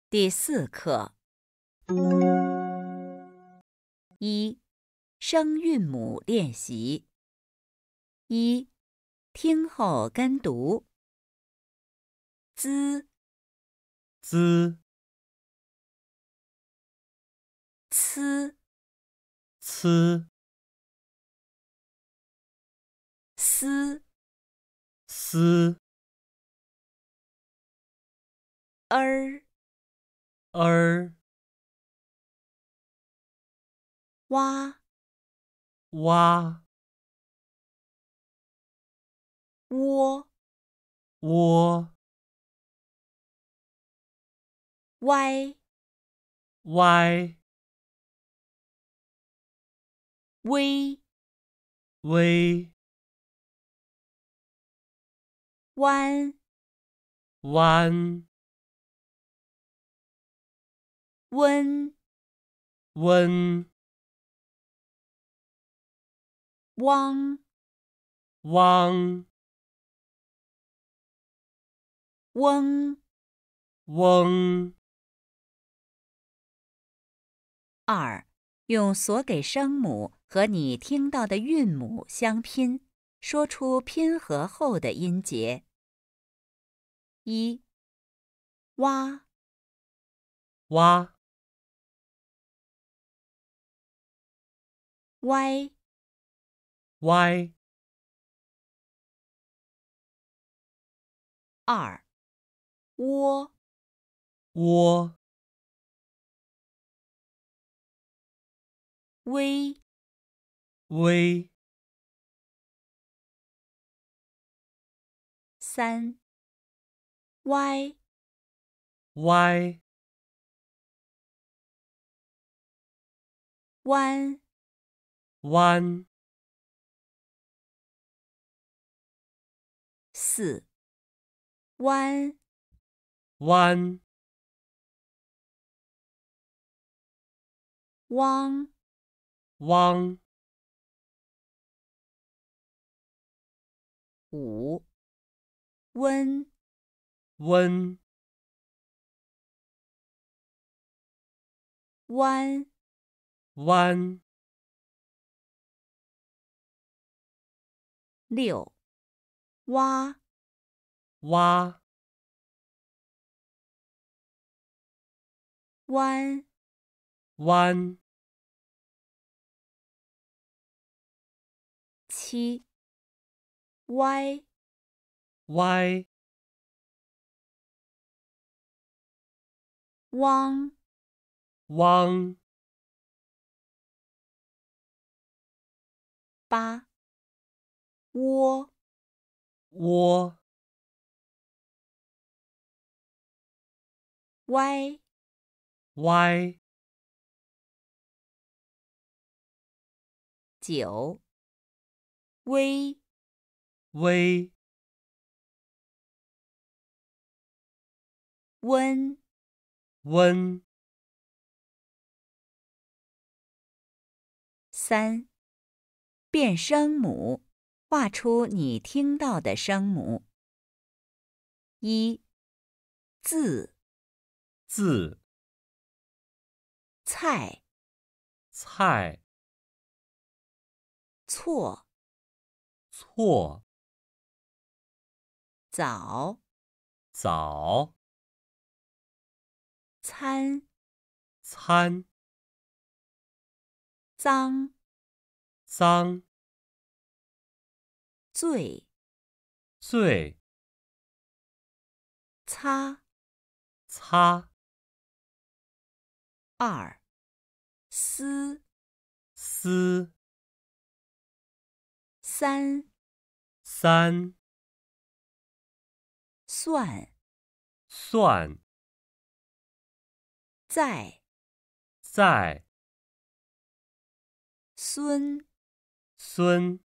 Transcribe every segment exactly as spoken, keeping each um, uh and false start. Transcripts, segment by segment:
第四课一、声韵母练习。一、听后跟读。滋、 滋、 呲、 呲、 丝、 丝、 儿、 儿、 哇、 哇、 窝、 窝、 歪、 歪、 微、 微、 弯、 弯、 温、 温、 汪、 汪、 翁。 翁。 二、用所给声母和你听到的韵母相拼，说出拼合后的音节。一、哇、 哇、 歪、 歪。 二、窝、 窝、 微、 微。 三、歪、 歪、 弯、 弯。 四、弯、 弯、 汪。 汪。 五、温、 温、 弯。 弯。 六、哇、 哇、 弯。 弯。 七、歪、 歪、 汪。 汪。 八、窝、 窝、 歪。 歪。 九、微、 微、 温。 温。 三、变声母，画出你听到的声母。一、字、 字、 菜、 菜、 错、 错、 早、 早、 餐、 餐、 脏、 脏、 醉、 醉、 擦。 擦。 二、丝、 丝。 三、 三、 算、 算、 在、 在、 孙、 孙、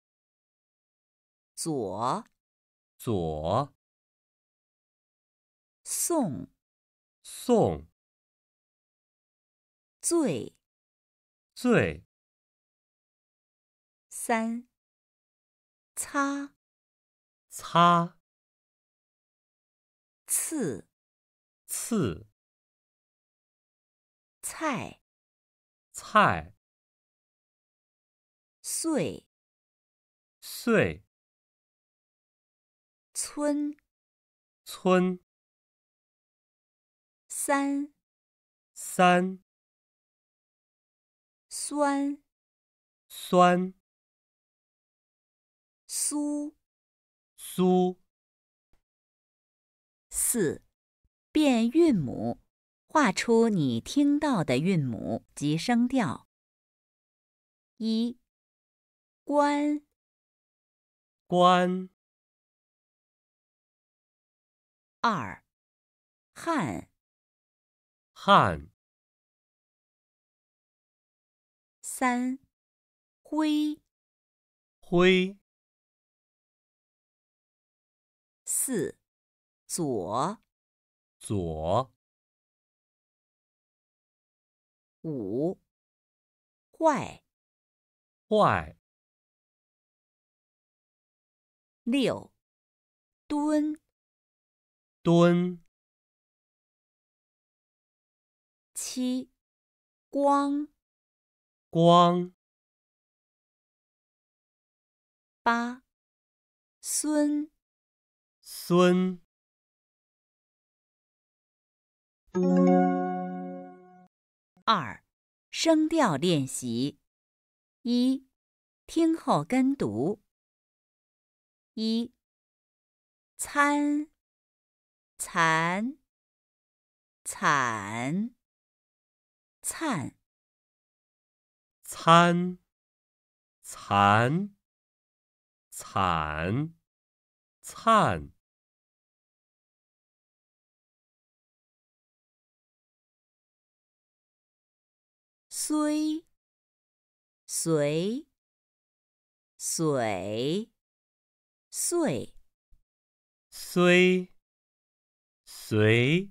左、 左、 宋、 宋、 醉。 醉。 三、擦、 擦、 刺。 刺。 菜， 菜， 岁， 岁， 村， 村， 三， 三， 酸， 酸， 苏， 苏， 四，变韵母，画出你听到的韵母及声调。一，关， 关， 二，汉， 汉， 三，灰， 灰， 四，左， 左， 五，坏， 坏， 六，蹲， 蹲， 七，光， 光， 八，孙。 孙。 二，声调练习。一，听后跟读。一，参，蚕，惨，灿， 参，蚕，惨，灿。 虽，随，水，岁， 虽，随，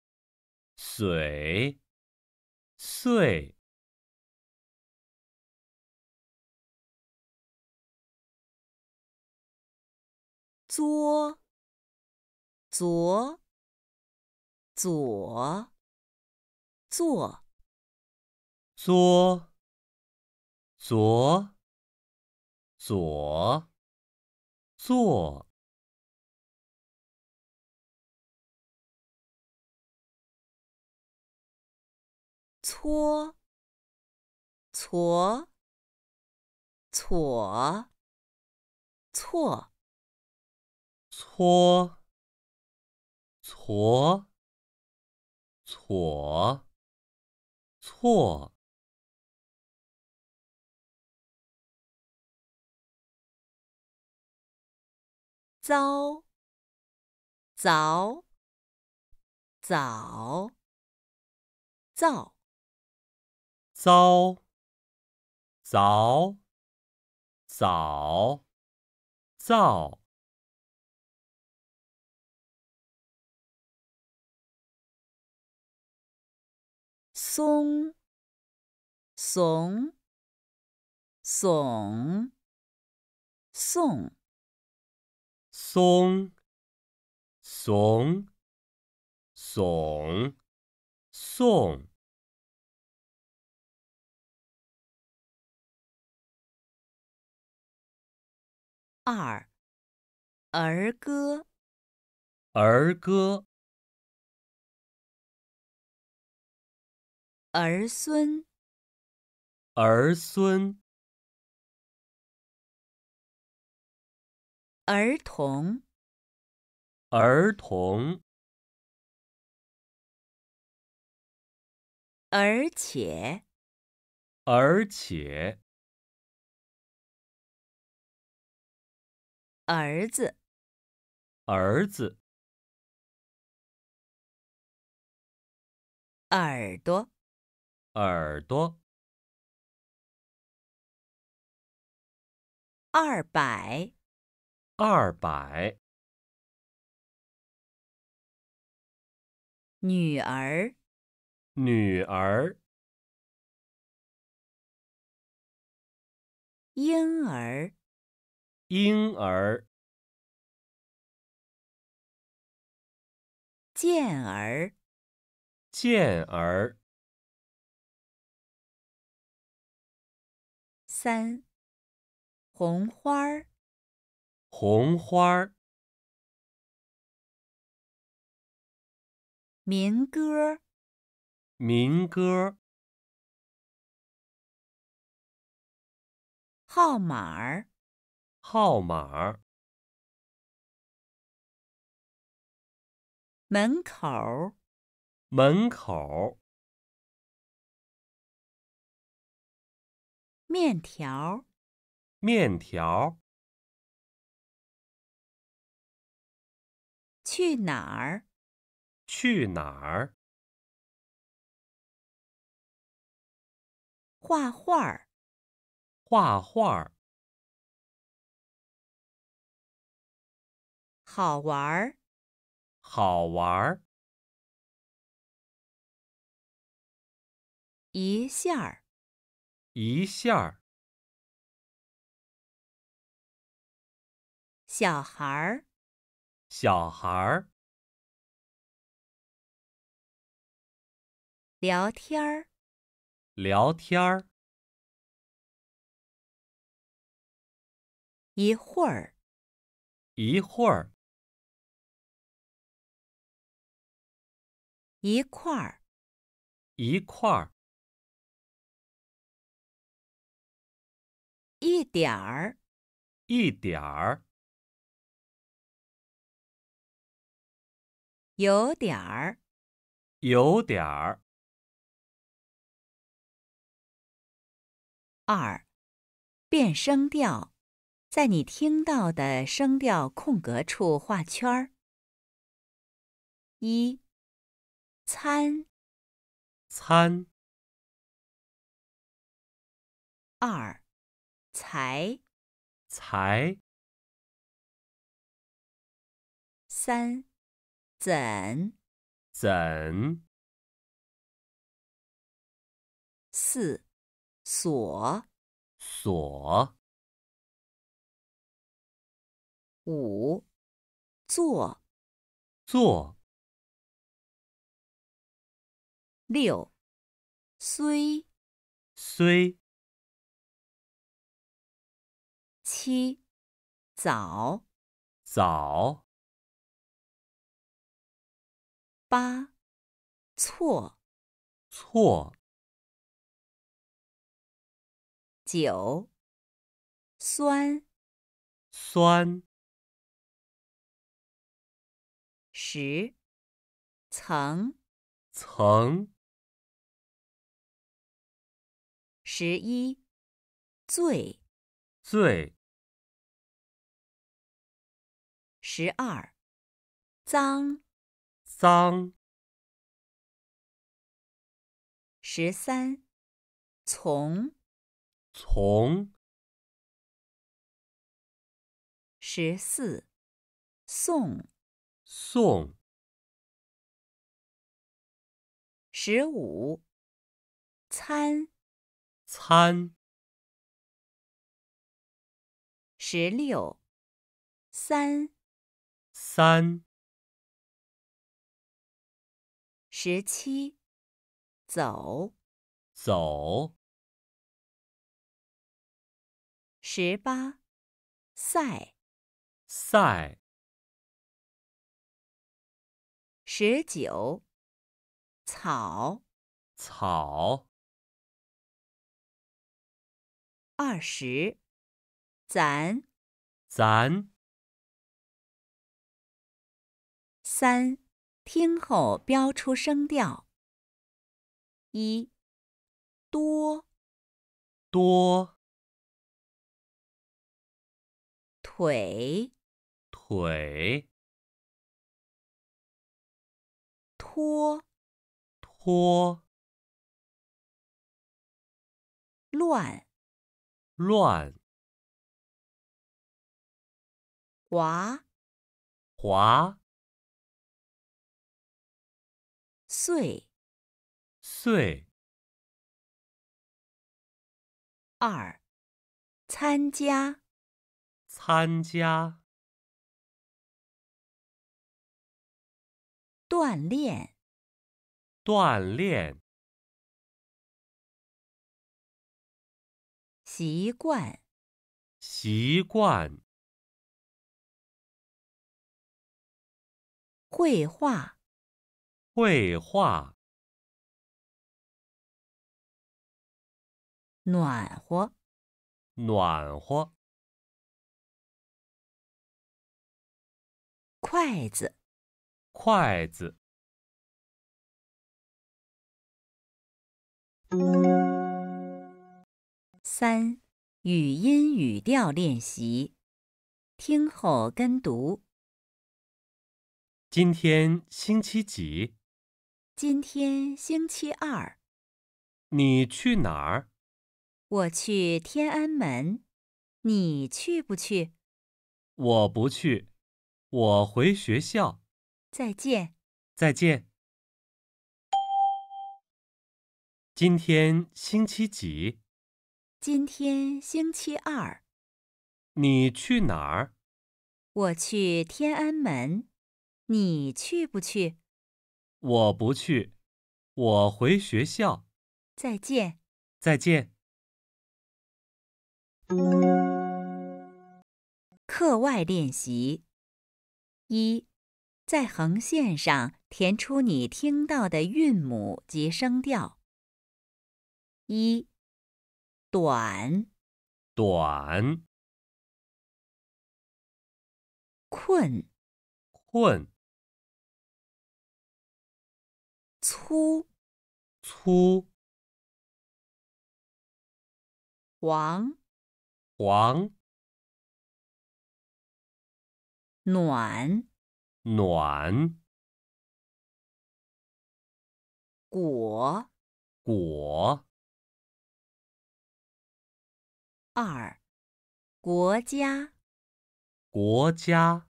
水，岁。 作，左，左，坐， 作，左，左，坐。 搓，矬，错，错， 搓，矬，错，错。 糟，凿，早，造， 糟，凿，早，造。 松，怂，耸，送， 松，怂，耸，送。 二，儿歌， 儿歌， 儿孙， 儿孙， 儿童， 儿童， 而且， 而且， 儿子， 儿子， 耳朵， 耳朵， 二百， 二百， 女儿， 女儿， 婴儿， 婴儿， 健儿， 健儿， 三，红花儿。 红花儿。 民歌。 民歌。 号码儿。 号码儿。 门口儿。 门口。 面条。 面条。 去哪儿？ 去哪儿？ 画画儿。 画画儿。 好玩儿。 好玩儿。 一下儿。 一下儿。 小孩儿。 小孩儿。 聊天儿。 聊天儿。 一会儿。 一会儿。 一块儿。 一块儿。 一点儿。 一点儿。 有点儿。 有点儿。 二，变声调，在你听到的声调空格处画圈儿。一，餐。 餐。 二，才。 才。 三，怎。 怎。 四，所。 所。 五，做。 做。 六，虽。 虽。 七，早。 早。 八，错。 错。 九，酸。 酸。 十，曾。 曾。 十一，最。 最。 十二，脏。 脏。 十三，从。 从。 十四，送。 送。 十五，餐。 餐。 十六，三。 三。 十七，走。 走。 十八，赛。 赛。 十九，草。 草。 二十，咱。 咱。 三，听后标出声调。一，多。 多。 腿。 腿。 拖。 拖。 乱。 乱。 滑。 滑。 碎。 碎。 二，参加。 参加。 锻炼。 锻炼。 习惯， 习惯， 绘画， 绘画， 暖和， 暖和， 筷子， 筷子。 三、语音语调练习，听后跟读。 今天星期几？ 今天星期二， 你去哪儿？ 我去天安门，你去不去？ 我不去，我回学校。 再见。 再见。今天星期几？ 今天星期二， 你去哪儿？ 我去天安门，你去不去？ 我不去，我回学校。 再见。 再见。 课外练习：一、在横线上填出你听到的韵母及声调。一、短、 短、 困、 困、 粗、 粗、 黄、 黄、 暖、 暖、 果。 果。 二、国家、 国家。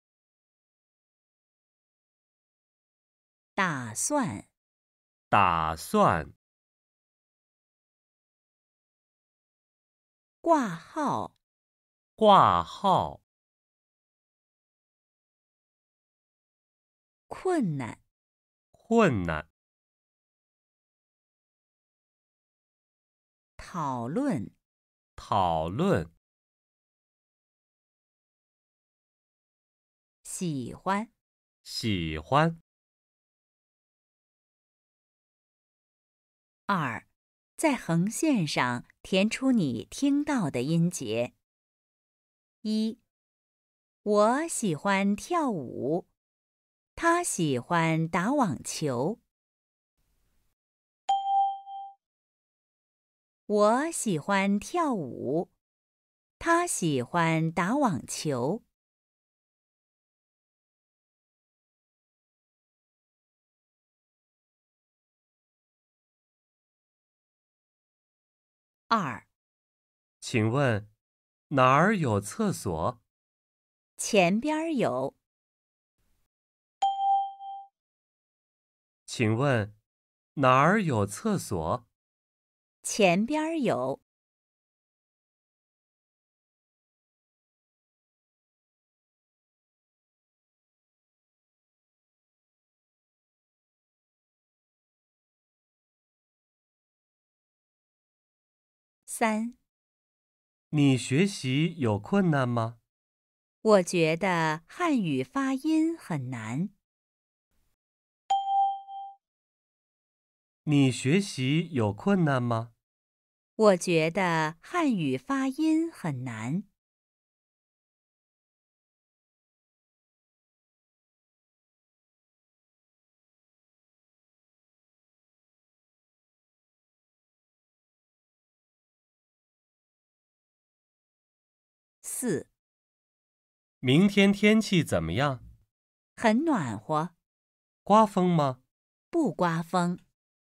打算、 打算。 挂号、 挂号。 困难、 困难。 讨论、 讨论。 喜欢。 喜欢。 二、在横线上填出你听到的音节。一、我喜欢跳舞，他喜欢打网球。我喜欢跳舞，他喜欢打网球。二、 请问哪儿有厕所？ 前边有。 请问哪儿有厕所？ 前边有。三、 你学习有困难吗？ 我觉得汉语发音很难。 你学习有困难吗？ 我觉得汉语发音很难。四、 明天天气怎么样？ 很暖和， 刮风吗？ 不刮风。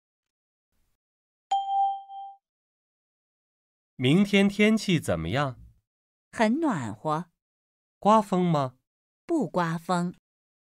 明天天气怎么样？ 很暖和， 刮风吗？ 不刮风。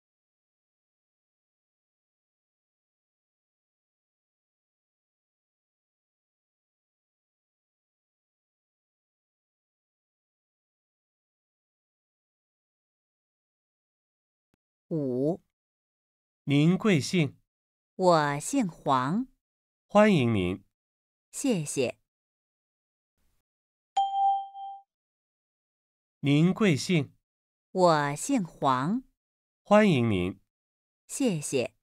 五、 您贵姓？ 我姓黄， 欢迎您。 谢谢。 您贵姓？ 我姓黄， 欢迎您。 谢谢。